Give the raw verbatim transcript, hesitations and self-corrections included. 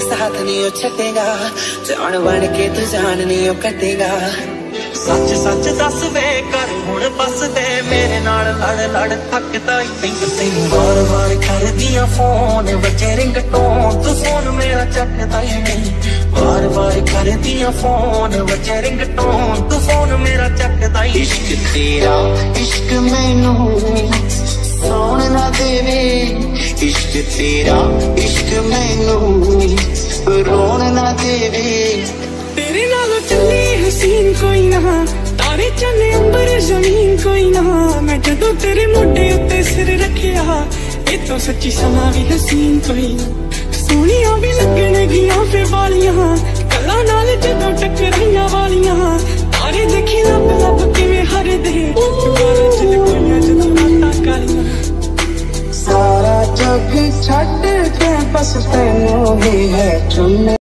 साथ नहीं ओ छटेगा, जान बन के तू जान नहीं ओ कटेगा। सच सच दस वे कर हुण बस दे मेरे नाल लड़ लड़ थकदा ही पिंग तैनू बार बार करदियां फोन बचे रिंगटोन तू फोन मेरा चकदा ही नहीं। बार बार करदियां फोन बचे रिंगटोन तू फोन मेरा चकदा ही। इश्क तेरा इश्क मैनू सोन ना देवे, इश्क तेरा इश्क मैनू रोन ना देवे। तेरे नालों चली हसीन कोई ना, तारे चले अंबर जमीन कोई ना। मैं जदों तेरे मोढे उत्ते सिर रखिया, ए तो सच्ची समा भी हसीन कोई ना। सोनिया भी लगन गियां फे वालियां, कला नाल जदों टकराइयां वालियां। तारे देखी लब लब किवें हरदे, बारां च लकोइयां जदों रातां कालियां। सारा जग छड्ड के बस तैनू ही है चुन